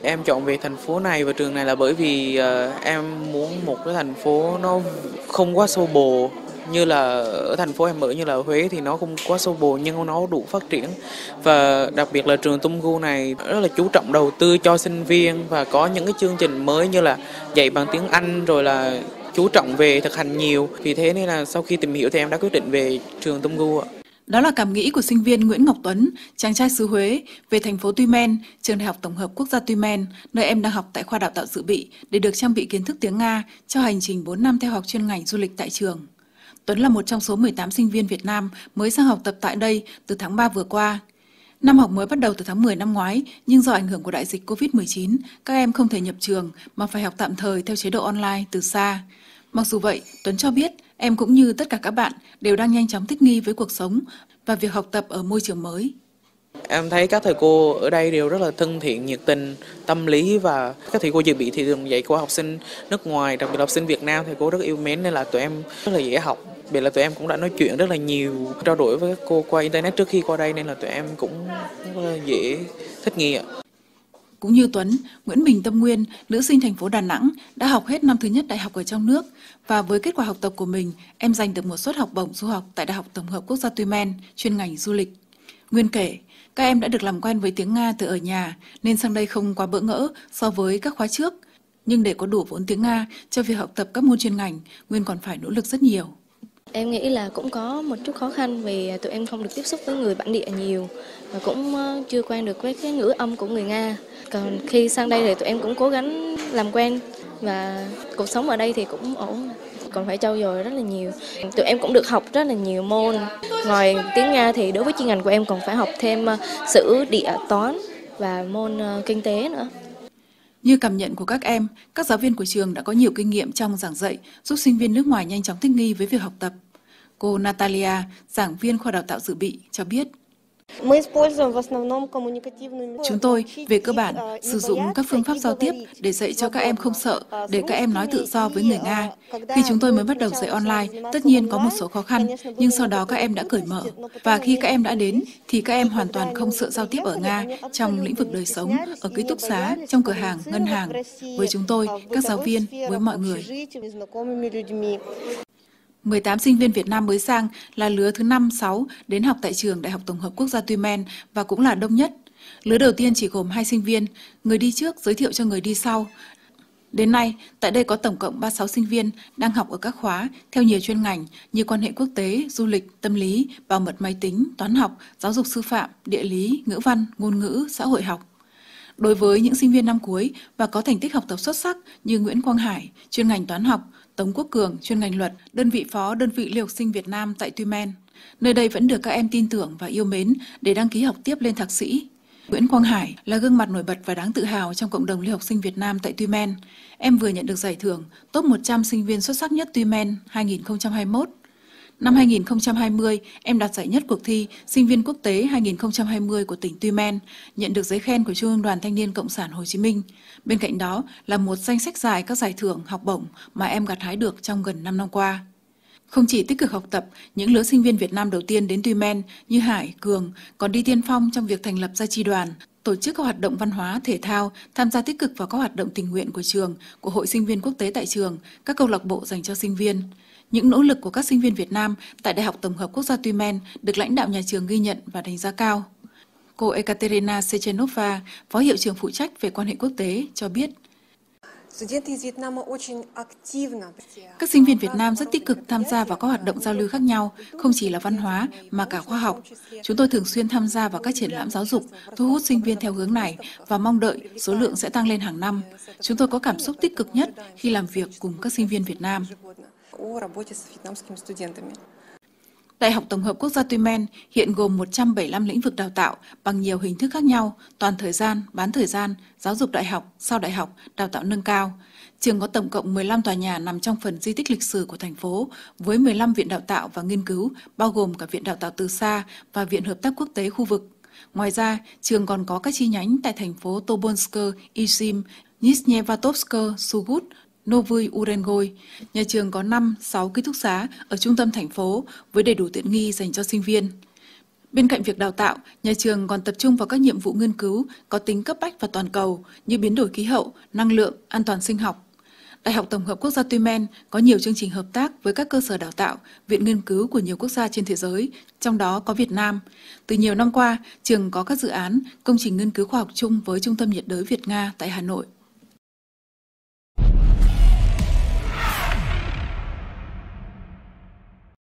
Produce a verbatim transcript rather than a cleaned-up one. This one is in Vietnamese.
Em chọn về thành phố này và trường này là bởi vì uh, em muốn một cái thành phố nó không quá xô bồ, như là ở thành phố em ở như là Huế thì nó không quá xô bồ nhưng nó đủ phát triển. Và đặc biệt là trường Tunggu này rất là chú trọng đầu tư cho sinh viên và có những cái chương trình mới như là dạy bằng tiếng Anh, rồi là chú trọng về thực hành nhiều. Vì thế nên là sau khi tìm hiểu thì em đã quyết định về trường Tunggu ạ. Đó là cảm nghĩ của sinh viên Nguyễn Ngọc Tuấn, chàng trai xứ Huế, về thành phố Tuy Men, trường Đại học Tổng hợp Quốc gia Tuy Men, nơi em đang học tại khoa đào tạo dự bị để được trang bị kiến thức tiếng Nga cho hành trình bốn năm theo học chuyên ngành du lịch tại trường. Tuấn là một trong số mười tám sinh viên Việt Nam mới sang học tập tại đây từ tháng ba vừa qua. Năm học mới bắt đầu từ tháng mười năm ngoái, nhưng do ảnh hưởng của đại dịch Covid mười chín, các em không thể nhập trường mà phải học tạm thời theo chế độ online từ xa. Mặc dù vậy, Tuấn cho biết em cũng như tất cả các bạn đều đang nhanh chóng thích nghi với cuộc sống và việc học tập ở môi trường mới. Em thấy các thầy cô ở đây đều rất là thân thiện, nhiệt tình, tâm lý, và các thầy cô dự bị thì thường dạy của học sinh nước ngoài, đặc biệt là học sinh Việt Nam, thầy cô rất yêu mến nên là tụi em rất là dễ học. Đặc biệt là tụi em cũng đã nói chuyện rất là nhiều, trao đổi với các cô qua internet trước khi qua đây nên là tụi em cũng rất là dễ thích nghi ạ. Cũng như Tuấn, Nguyễn Bình Tâm Nguyên, nữ sinh thành phố Đà Nẵng, đã học hết năm thứ nhất đại học ở trong nước và với kết quả học tập của mình, em giành được một suất học bổng du học tại Đại học Tổng hợp Quốc gia Tuy Men, chuyên ngành du lịch. Nguyên kể, các em đã được làm quen với tiếng Nga từ ở nhà nên sang đây không quá bỡ ngỡ so với các khóa trước. Nhưng để có đủ vốn tiếng Nga cho việc học tập các môn chuyên ngành, Nguyên còn phải nỗ lực rất nhiều. Em nghĩ là cũng có một chút khó khăn vì tụi em không được tiếp xúc với người bản địa nhiều và cũng chưa quen được với cái ngữ âm của người Nga. Còn khi sang đây thì tụi em cũng cố gắng làm quen và cuộc sống ở đây thì cũng ổn. Còn phải trau dồi rất là nhiều. Tụi em cũng được học rất là nhiều môn. Ngoài tiếng Nga thì đối với chuyên ngành của em còn phải học thêm sử, địa, toán và môn kinh tế nữa. Như cảm nhận của các em, các giáo viên của trường đã có nhiều kinh nghiệm trong giảng dạy, giúp sinh viên nước ngoài nhanh chóng thích nghi với việc học tập. Cô Natalia, giảng viên khoa đào tạo dự bị, cho biết. Chúng tôi, về cơ bản, sử dụng các phương pháp giao tiếp để dạy cho các em không sợ, để các em nói tự do với người Nga. Khi chúng tôi mới bắt đầu dạy online, tất nhiên có một số khó khăn, nhưng sau đó các em đã cởi mở. Và khi các em đã đến, thì các em hoàn toàn không sợ giao tiếp ở Nga, trong lĩnh vực đời sống, ở ký túc xá, trong cửa hàng, ngân hàng. Với chúng tôi, các giáo viên, với mọi người. mười tám sinh viên Việt Nam mới sang là lứa thứ năm, sáu đến học tại trường Đại học Tổng hợp Quốc gia Tuy Men và cũng là đông nhất. Lứa đầu tiên chỉ gồm hai sinh viên, người đi trước giới thiệu cho người đi sau. Đến nay, tại đây có tổng cộng ba mươi sáu sinh viên đang học ở các khóa theo nhiều chuyên ngành như quan hệ quốc tế, du lịch, tâm lý, bảo mật máy tính, toán học, giáo dục sư phạm, địa lý, ngữ văn, ngôn ngữ, xã hội học. Đối với những sinh viên năm cuối và có thành tích học tập xuất sắc như Nguyễn Quang Hải, chuyên ngành toán học, Tống Quốc Cường, chuyên ngành luật, đơn vị phó đơn vị lưu học sinh Việt Nam tại Tuy Men. Nơi đây vẫn được các em tin tưởng và yêu mến để đăng ký học tiếp lên thạc sĩ. Nguyễn Quang Hải là gương mặt nổi bật và đáng tự hào trong cộng đồng lưu học sinh Việt Nam tại Tuy Men. Em vừa nhận được giải thưởng top một trăm sinh viên xuất sắc nhất Tuy Men hai nghìn không trăm hai mươi mốt. Năm hai nghìn không trăm hai mươi, em đạt giải nhất cuộc thi Sinh viên quốc tế hai nghìn không trăm hai mươi của tỉnh Tuy Men, nhận được giấy khen của Trung ương Đoàn Thanh niên Cộng sản Hồ Chí Minh. Bên cạnh đó là một danh sách dài các giải thưởng, học bổng mà em gặt hái được trong gần năm năm qua. Không chỉ tích cực học tập, những lứa sinh viên Việt Nam đầu tiên đến Tuy Men như Hải, Cường còn đi tiên phong trong việc thành lập ra chi đoàn, tổ chức các hoạt động văn hóa, thể thao, tham gia tích cực vào các hoạt động tình nguyện của trường, của Hội Sinh viên Quốc tế tại trường, các câu lạc bộ dành cho sinh viên. Những nỗ lực của các sinh viên Việt Nam tại Đại học Tổng hợp Quốc gia Tuy Men được lãnh đạo nhà trường ghi nhận và đánh giá cao. Cô Ekaterina Sechenova, Phó Hiệu trưởng phụ trách về quan hệ quốc tế, cho biết. Các sinh viên Việt Nam rất tích cực tham gia vào các hoạt động giao lưu khác nhau, không chỉ là văn hóa mà cả khoa học. Chúng tôi thường xuyên tham gia vào các triển lãm giáo dục, thu hút sinh viên theo hướng này và mong đợi số lượng sẽ tăng lên hàng năm. Chúng tôi có cảm xúc tích cực nhất khi làm việc cùng các sinh viên Việt Nam. Đại học Tổng hợp Quốc gia Tuy Men hiện gồm một trăm bảy mươi lăm lĩnh vực đào tạo bằng nhiều hình thức khác nhau, toàn thời gian, bán thời gian, giáo dục đại học, sau đại học, đào tạo nâng cao. Trường có tổng cộng mười lăm tòa nhà nằm trong phần di tích lịch sử của thành phố, với mười lăm viện đào tạo và nghiên cứu, bao gồm cả Viện Đào tạo từ xa và Viện Hợp tác Quốc tế khu vực. Ngoài ra, trường còn có các chi nhánh tại thành phố Tobolsk, Izhim, Nizhnevatovsk, Surgut, Novy Urengoy. Nhà trường có năm, sáu ký túc xá ở trung tâm thành phố với đầy đủ tiện nghi dành cho sinh viên. Bên cạnh việc đào tạo, nhà trường còn tập trung vào các nhiệm vụ nghiên cứu có tính cấp bách và toàn cầu như biến đổi khí hậu, năng lượng, an toàn sinh học. Đại học Tổng hợp Quốc gia Tuy Men có nhiều chương trình hợp tác với các cơ sở đào tạo, viện nghiên cứu của nhiều quốc gia trên thế giới, trong đó có Việt Nam. Từ nhiều năm qua, trường có các dự án, công trình nghiên cứu khoa học chung với Trung tâm nhiệt đới Việt Nga tại Hà Nội.